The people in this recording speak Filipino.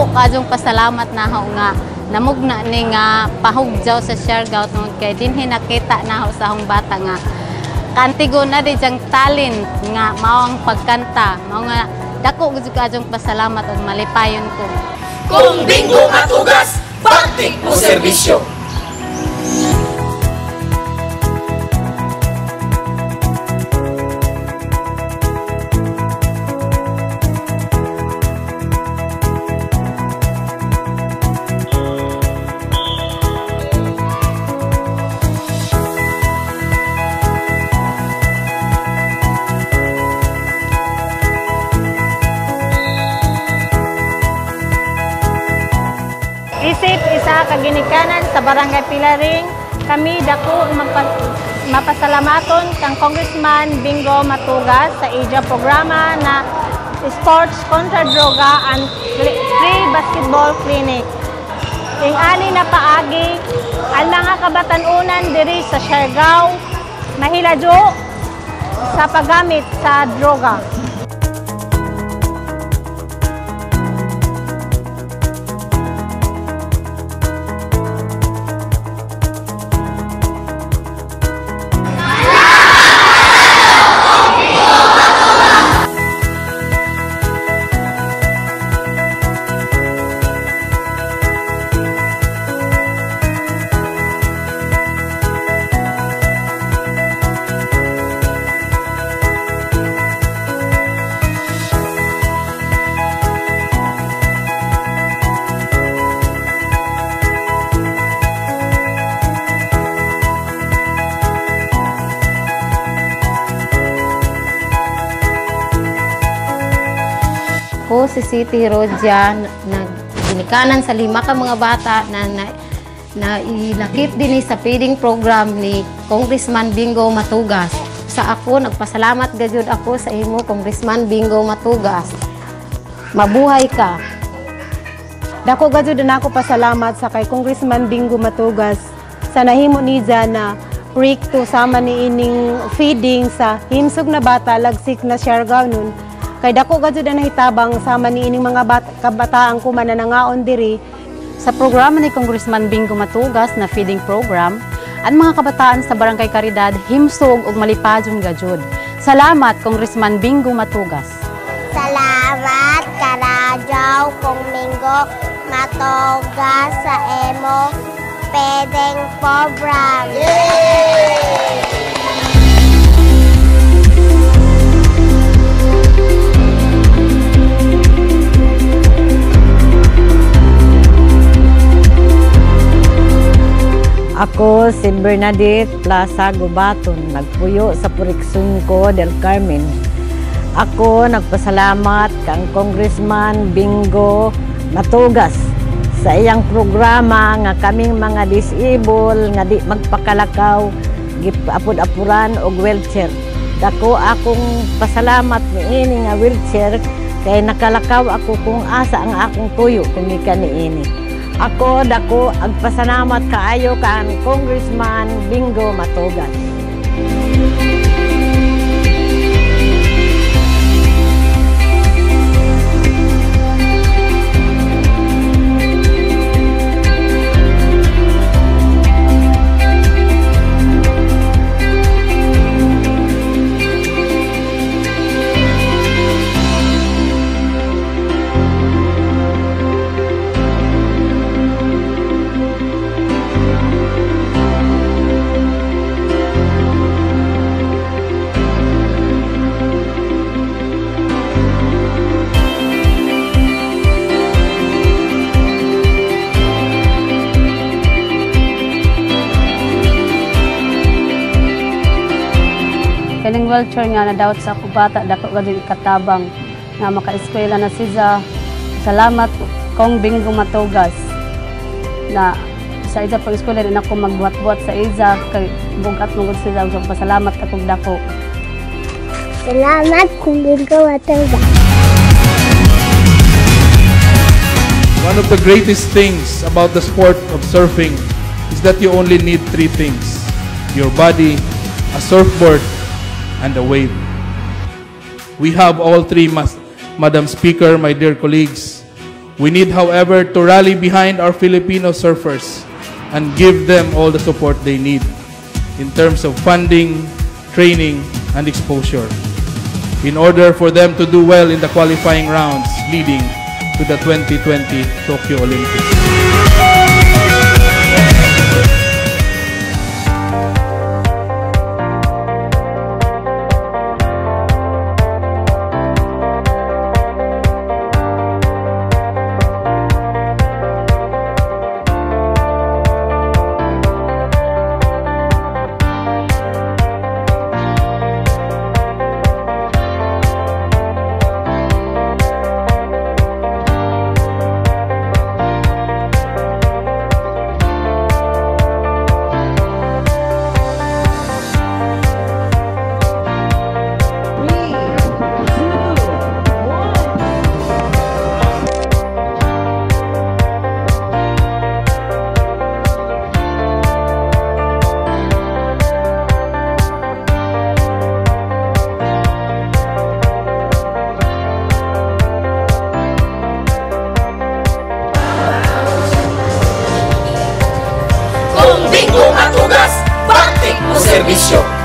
kajong pasalamat na ho nga namugna ni nga pahugjaw sa Siargao tungod kay dinhi nakita na ho sa hong bata nga kantigo na di jang talent nga mao ang pagkanta. Mao nga dako gud kajong pasalamat ug malipayon ko. Kung Bingo Matugas, baktik mo serbisyo. Isip isa kaginikanan sa Barangay Pilaring, kami dako mapasalamaton kang Congressman Bingo Matugas sa ija programa na Sports Contra Droga and Free Basketball Clinic. Ing ani na paagi ang mga kabatanunan diri sa Siargao mahiladyo sa paggamit sa droga. Ako si Siti Rodia, ginikanan sa 5 ka mga bata na ilakip din sa feeding program ni Congressman Bingo Matugas. Sa ako, nagpasalamat gayud ako sa imo, Congressman Bingo Matugas. Mabuhay ka. Dako gayud na ako pasalamat sa kay Congressman Bingo Matugas sa nahimo niya na proyekto sama ni ining feeding sa himsog na bata lagsik na Siargao nun. Kay dako gayud na hitabang sama ni ining mga kabataan ko mananangaon diri sa programa ni Congressman Bingo Matugas na feeding program. Ang mga kabataan sa Barangay Caridad himsog ug malipadyon gayud. Salamat Congressman Bingo Matugas. Salamat karadyaw kong Bingo Matugas sa emo feeding program. Yay! Ako si Bernadette Plaza Gubaton, nagpuyo sa Puriksungko del Carmen. Ako nagpasalamat kang Congressman Bingo Matugas sa iyang programa nga kaming mga disabled nga di magpakalakaw, gipapud-apuran og wheelchair. Dako akong pasalamat niini nga wheelchair kay nakalakaw ako kung asa ang akong tuyo kumika niini. Ako dako agpasalamat kaayo kan Congressman Bingo Matugas. Kaning wheelchair nga na-doubt sa akong bata, dako gayud katabang nga maka-eskwela na siya. Salamat kong Bingo Matugas na sa isa pang eskwela rin ako magbuhat-buhat sa isa kay bugat mong sila. Pasalamat akong dako. Salamat kong Bingo Matugas. One of the greatest things about the sport of surfing is that you only need 3 things: your body, a surfboard, and a wave. We have all 3, Madam Speaker, my dear colleagues. We need, however, to rally behind our Filipino surfers and give them all the support they need in terms of funding, training, and exposure in order for them to do well in the qualifying rounds leading to the 2020 Tokyo Olympics. Kung Bingo Matugas, baktik mo serbisyo.